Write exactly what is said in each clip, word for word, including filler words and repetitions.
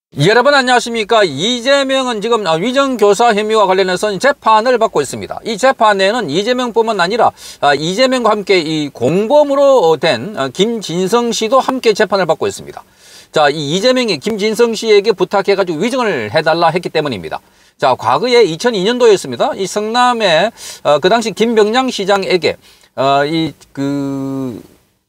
여러분 안녕하십니까. 이재명은 지금 위정교사 혐의와 관련해서 재판을 받고 있습니다. 이 재판에는 이재명뿐만 아니라 이재명과 함께 이 공범으로 된 김진성 씨도 함께 재판을 받고 있습니다. 자, 이 이재명이 김진성 씨에게 부탁해가지고 위정을 해달라 했기 때문입니다. 자, 과거에 이천이 년도였습니다. 이 성남의 그 당시 김병량 시장에게 이 그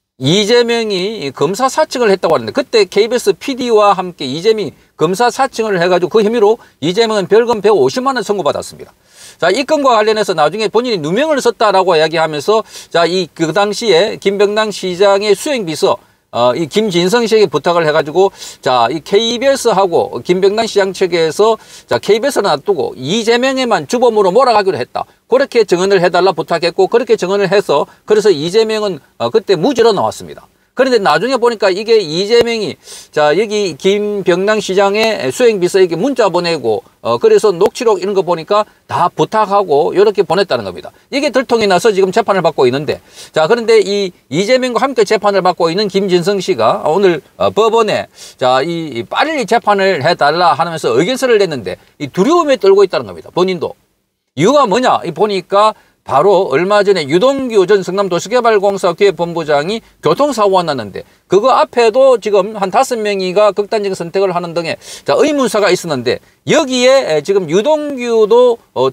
이재명이 검사 사칭을 했다고 하는데, 그때 케이비에스 피디와 함께 이재명이 검사 사칭을 해가지고 그 혐의로 이재명은 벌금 백오십만 원 선고받았습니다. 자, 이 건과 관련해서 나중에 본인이 누명을 썼다라고 이야기하면서, 자, 이 그 당시에 김병량 시장의 수행비서 어, 이 김진성 씨에게 부탁을 해가지고, 자, 이 케이비에스하고 김병량 시장 측에서, 자, 케이비에스를 놔두고 이재명에만 주범으로 몰아가기로 했다. 그렇게 증언을 해달라 부탁했고, 그렇게 증언을 해서, 그래서 이재명은 어, 그때 무죄로 나왔습니다. 그런데 나중에 보니까 이게 이재명이, 자, 여기 김병량 시장의 수행비서에게 문자 보내고, 어, 그래서 녹취록 이런 거 보니까 다 부탁하고, 이렇게 보냈다는 겁니다. 이게 들통이 나서 지금 재판을 받고 있는데, 자, 그런데 이 이재명과 함께 재판을 받고 있는 김진성 씨가 오늘 어, 법원에, 자, 이 빨리 재판을 해달라 하면서 의견서를 냈는데, 이 두려움에 떨고 있다는 겁니다. 본인도. 이유가 뭐냐? 이 보니까, 바로 얼마 전에 유동규 전 성남도시개발공사 기획본부장이 교통사고가 났는데, 그거 앞에도 지금 한 다섯 명이가 극단적인 선택을 하는 등의 자, 의문사가 있었는데, 여기에 지금 유동규도 어,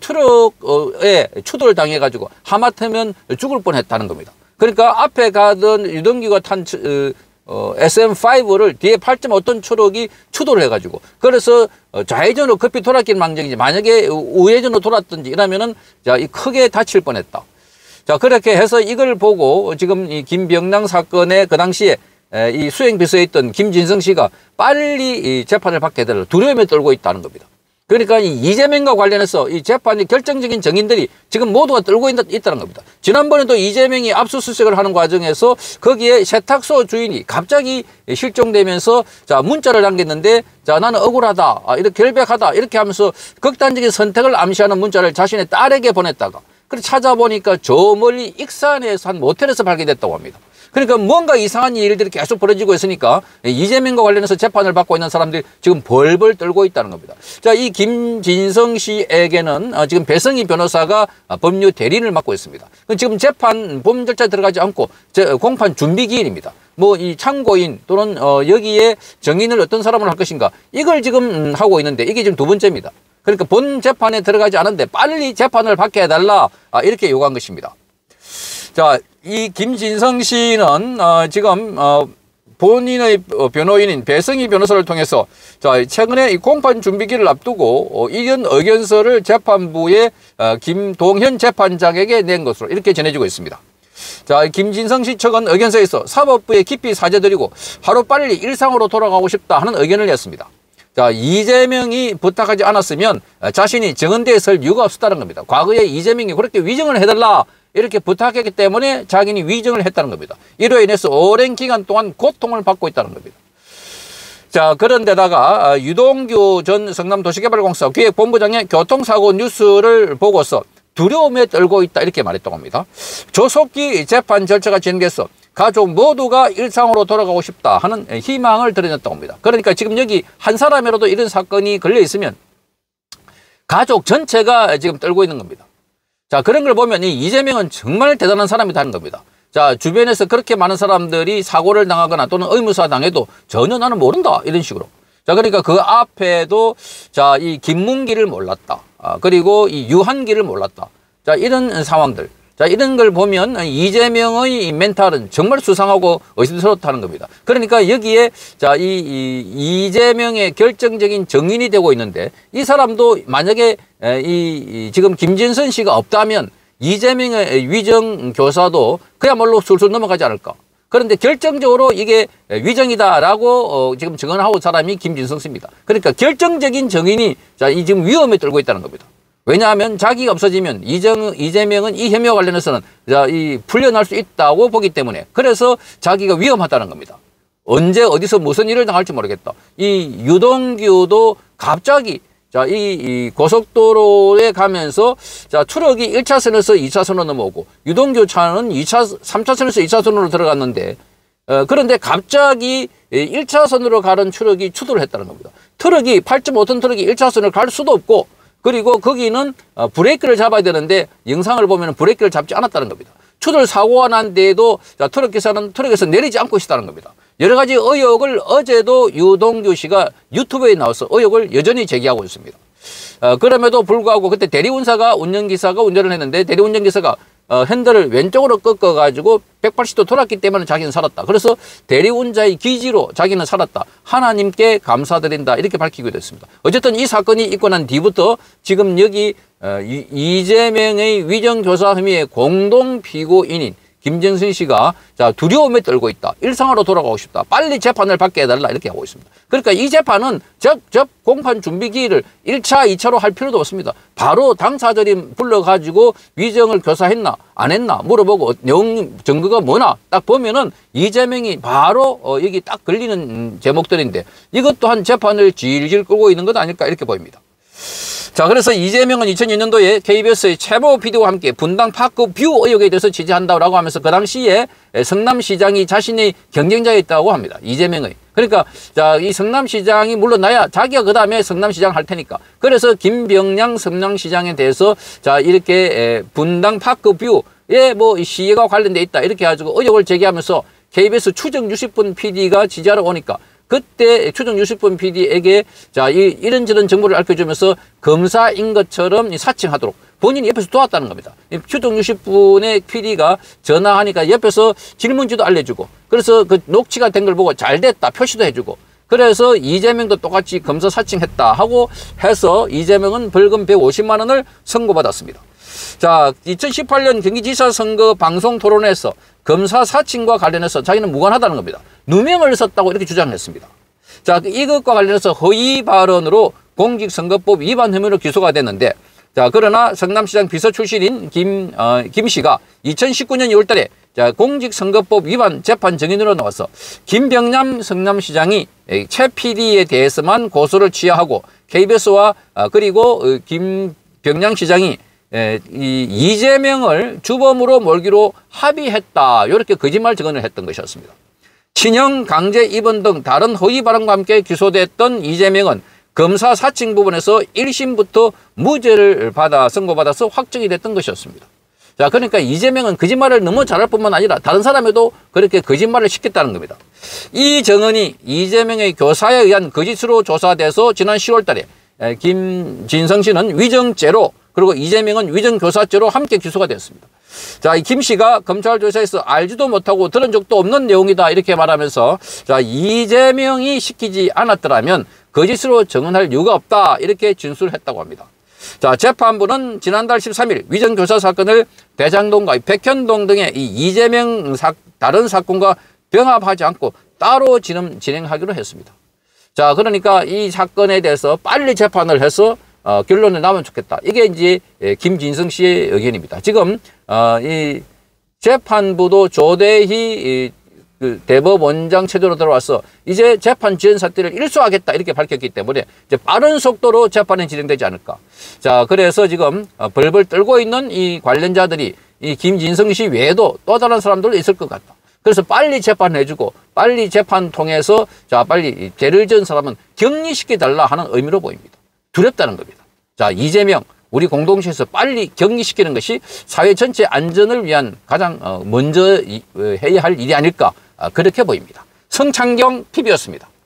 트럭에 추돌을 당해가지고 하마터면 죽을 뻔했다는 겁니다. 그러니까 앞에 가던 유동규가 탄 어, 어, 에스엠 파이브를 뒤에 팔 점 오 톤 트럭이 추돌을 해가지고, 그래서 어, 좌회전으로 급히 돌았길 망정이지, 만약에 우회전으로 돌았든지 이러면은, 자, 이 크게 다칠 뻔했다. 자, 그렇게 해서 이걸 보고 지금 이 김병량 사건에 그 당시에 에, 이 수행비서에 있던 김진성 씨가 빨리 이 재판을 받게 되려 두려움에 떨고 있다는 겁니다. 그러니까 이 이재명과 관련해서 이 재판의 결정적인 증인들이 지금 모두가 떨고 있다, 있다는 겁니다. 지난번에도 이재명이 압수수색을 하는 과정에서 거기에 세탁소 주인이 갑자기 실종되면서, 자, 문자를 남겼는데, 자, 나는 억울하다, 아, 이렇게 결백하다, 이렇게 하면서 극단적인 선택을 암시하는 문자를 자신의 딸에게 보냈다가, 그래서 찾아보니까 저 멀리 익산에서 한 모텔에서 발견됐다고 합니다. 그러니까 뭔가 이상한 일들이 계속 벌어지고 있으니까 이재명과 관련해서 재판을 받고 있는 사람들이 지금 벌벌 떨고 있다는 겁니다. 자, 이 김진성 씨에게는 지금 배성희 변호사가 법률 대리인을 맡고 있습니다. 지금 재판 본 절차 들어가지 않고 공판 준비 기일입니다. 뭐 이 참고인 또는 어 여기에 정인을 어떤 사람을 할 것인가, 이걸 지금 하고 있는데, 이게 지금 두 번째입니다. 그러니까 본 재판에 들어가지 않은데 빨리 재판을 받게 해달라, 아, 이렇게 요구한 것입니다. 자, 이 김진성 씨는 어, 지금 어, 본인의 변호인인 배성희 변호사를 통해서, 자, 최근에 이 공판 준비기를 앞두고 어, 이런 의견서를 재판부의 어, 김동현 재판장에게 낸 것으로 이렇게 전해지고 있습니다. 자, 김진성 씨 측은 의견서에서 사법부에 깊이 사죄드리고 하루빨리 일상으로 돌아가고 싶다 하는 의견을 냈습니다. 자, 이재명이 부탁하지 않았으면 자신이 정은대에 설 이유가 없었다는 겁니다. 과거에 이재명이 그렇게 위정을 해달라 이렇게 부탁했기 때문에 자기는 위정을 했다는 겁니다. 이로 인해서 오랜 기간 동안 고통을 받고 있다는 겁니다. 자, 그런데다가 유동규 전 성남도시개발공사 기획본부장의 교통사고 뉴스를 보고서 두려움에 떨고 있다, 이렇게 말했다고 합니다. 조속히 재판 절차가 진행돼서 가족 모두가 일상으로 돌아가고 싶다 하는 희망을 드러냈다고 합니다. 그러니까 지금 여기 한 사람이라도 이런 사건이 걸려 있으면 가족 전체가 지금 떨고 있는 겁니다. 자, 그런 걸 보면 이 이재명은 정말 대단한 사람이라는 겁니다. 자, 주변에서 그렇게 많은 사람들이 사고를 당하거나 또는 의무사 당해도 전혀 나는 모른다, 이런 식으로. 자, 그러니까 그 앞에도, 자, 이 김문기를 몰랐다. 아, 그리고 이 유한기를 몰랐다. 자, 이런 상황들. 자, 이런 걸 보면 이재명의 멘탈은 정말 수상하고 의심스럽다는 겁니다. 그러니까 여기에, 자, 이, 이 이재명의 결정적인 정인이 되고 있는데, 이 사람도 만약에 이, 이 지금 김진선 씨가 없다면 이재명의 위정 교사도 그야말로 술술 넘어가지 않을까. 그런데 결정적으로 이게 위정이다라고 어, 지금 증언하고 사람이 김진성 씨입니다. 그러니까 결정적인 정인이, 자, 이 지금 위험에 떨고 있다는 겁니다. 왜냐하면 자기가 없어지면 이정, 이재명은 이 혐의와 관련해서는, 자, 이 풀려날 수 있다고 보기 때문에, 그래서 자기가 위험하다는 겁니다. 언제 어디서 무슨 일을 당할지 모르겠다. 이 유동규도 갑자기, 자, 이, 이 고속도로에 가면서, 자, 트럭이 일 차선에서 이 차선으로 넘어오고 유동규 차는 이 차, 삼 차선에서 이 차선으로 들어갔는데, 어, 그런데 갑자기 일 차선으로 가는 트럭이 추돌을 했다는 겁니다. 트럭이 팔 점 오 톤 트럭이 일 차선을 갈 수도 없고, 그리고 거기는 브레이크를 잡아야 되는데 영상을 보면 브레이크를 잡지 않았다는 겁니다. 추돌 사고가 난 데에도 트럭 기사는 트럭에서 내리지 않고 있었다는 겁니다. 여러 가지 의혹을 어제도 유동규 씨가 유튜브에 나와서 의혹을 여전히 제기하고 있습니다. 어, 그럼에도 불구하고 그때 대리운사가 운전기사가 운전을 했는데 대리운전기사가 어, 핸들을 왼쪽으로 꺾어가지고 백팔십 도 돌았기 때문에 자기는 살았다. 그래서 대리운자의 기지로 자기는 살았다. 하나님께 감사드린다. 이렇게 밝히게 됐습니다. 어쨌든 이 사건이 있고 난 뒤부터 지금 여기 어, 이, 이재명의 위정교사 혐의의 공동 피고인인 김진승 씨가 자 두려움에 떨고 있다. 일상으로 돌아가고 싶다. 빨리 재판을 받게 해달라. 이렇게 하고 있습니다. 그러니까 이 재판은 접, 접 공판 준비 기일을 일 차, 이 차로 할 필요도 없습니다. 바로 당사자들이 불러가지고 위정을 교사했나 안 했나 물어보고 내용 증거가 뭐나 딱 보면은 이재명이 바로 어, 여기 딱 걸리는 제목들인데 이것 또한 재판을 질질 끌고 있는 것 아닐까 이렇게 보입니다. 자, 그래서 이재명은 이천이 년도에 케이비에스의 최모 피디와 함께 분당 파크 뷰 의혹에 대해서 취재한다고 하면서 그 당시에 성남시장이 자신의 경쟁자였다고 합니다. 이재명의. 그러니까 자, 이 성남시장이 물러나야 자기가 그 다음에 성남시장 할 테니까. 그래서 김병량 성남시장에 대해서 자, 이렇게 분당 파크 뷰에 뭐 시위가 관련돼 있다. 이렇게 해가지고 의혹을 제기하면서 케이비에스 추정 육십 분 피디가 취재하러 오니까 그때 추정 육십 분 피디에게 자, 이, 이런저런 정보를 알려주면서 검사인 것처럼 사칭하도록 본인이 옆에서 도왔다는 겁니다. 추정 육십 분의 피디가 전화하니까 옆에서 질문지도 알려주고 그래서 그 녹취가 된 걸 보고 잘 됐다 표시도 해주고 그래서 이재명도 똑같이 검사 사칭했다 하고 해서 이재명은 벌금 백오십만 원을 선고받았습니다. 자, 이천십팔 년 경기지사 선거 방송 토론에서 검사 사칭과 관련해서 자기는 무관하다는 겁니다. 누명을 썼다고 이렇게 주장했습니다. 자, 이것과 관련해서 허위 발언으로 공직선거법 위반 혐의로 기소가 됐는데 자, 그러나 성남시장 비서 출신인 김, 어, 김 씨가 이천십구 년 이월 달에 자, 공직선거법 위반 재판 증인으로 나와서 김병남 성남시장이 최 피디에 대해서만 고소를 취하하고 케이비에스와 어, 그리고 어, 김병남 시장이 에, 이 이재명을 주범으로 몰기로 합의했다. 이렇게 거짓말 증언을 했던 것이었습니다. 친형 강제 입원 등 다른 허위 발언과 함께 기소됐던 이재명은 검사 사칭 부분에서 일 심부터 무죄를 받아 선고받아서 확정이 됐던 것이었습니다. 자, 그러니까 이재명은 거짓말을 너무 잘할 뿐만 아니라 다른 사람에도 그렇게 거짓말을 시켰다는 겁니다. 이 증언이 이재명의 교사에 의한 거짓으로 조사돼서 지난 시월 달에 김진성 씨는 위정죄로 그리고 이재명은 위정교사죄로 함께 기소가 됐습니다. 자, 이 김 씨가 검찰 조사에서 알지도 못하고 들은 적도 없는 내용이다 이렇게 말하면서 자, 이재명이 시키지 않았더라면 거짓으로 증언할 이유가 없다 이렇게 진술했다고 합니다. 자, 재판부는 지난달 십삼 일 위정교사 사건을 대장동과 백현동 등의 이 이재명 사, 다른 사건과 병합하지 않고 따로 진행, 진행하기로 했습니다. 자, 그러니까 이 사건에 대해서 빨리 재판을 해서 어, 결론을 나면 좋겠다. 이게 이제 김진성 씨의 의견입니다. 지금 어, 이 재판부도 조대희 이, 그 대법원장 체제로 들어와서 이제 재판 지연 사태를 일소하겠다 이렇게 밝혔기 때문에 이제 빠른 속도로 재판이 진행되지 않을까. 자, 그래서 지금 어, 벌벌 떨고 있는 이 관련자들이 이 김진성 씨 외에도 또 다른 사람들도 있을 것 같다. 그래서 빨리 재판해주고 빨리 재판 통해서 자, 빨리 죄를 지은 사람은 격리시켜달라 하는 의미로 보입니다. 두렵다는 겁니다. 자, 이재명 우리 공동체에서 빨리 격리시키는 것이 사회 전체 안전을 위한 가장 먼저 해야 할 일이 아닐까 그렇게 보입니다. 성창경 티비였습니다.